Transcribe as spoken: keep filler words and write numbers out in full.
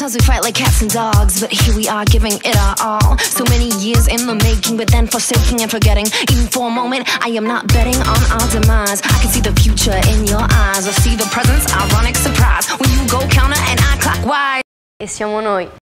Sometimes we fight like cats and dogs, but here we are giving it our all. So many years in the making, but then forsaking and forgetting. Even for a moment, I am not betting on our demise. I can see the future in your eyes. I see the presence, ironic surprise when you go counter and I clockwise. E siamo noi.